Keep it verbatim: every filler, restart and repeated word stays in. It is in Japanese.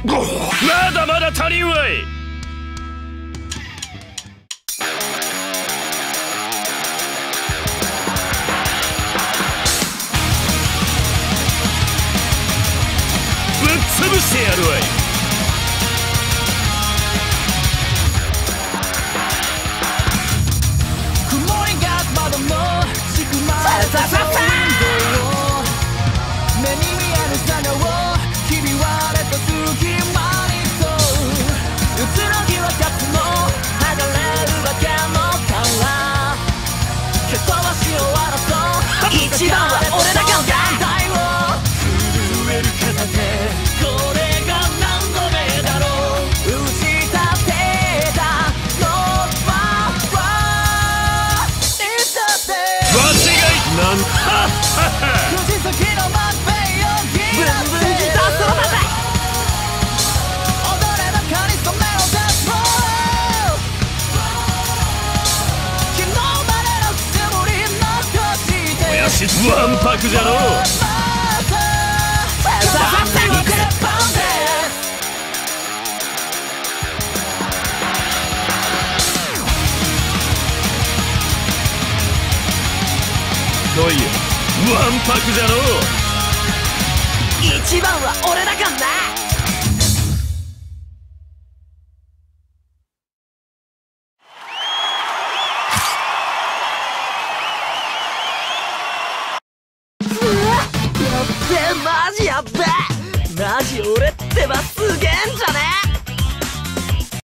まだまだ足りんわい。ぶっ潰してやるわい。 曇りが窓の仕組まれたウィンドウを目に見える作業をひび割れた隙間に沿ううつろぎはキャップの剥がれるだけの殻蹴飛ばし終わらそう一番は俺だからだを震える片手これが何度目だろう打ち立てたのは一冊間違いなんはっはっは。 口先のマッペイをギブンブンギターソロだぜ。 踊れ中に染めろデスボー昨日までのくすぶり残してもやしわんぱくじゃのう。来いよわんぱくじゃのう。 一番は俺だからな。やっべえマジやっべえマジ俺ってばすげえんじゃねえ。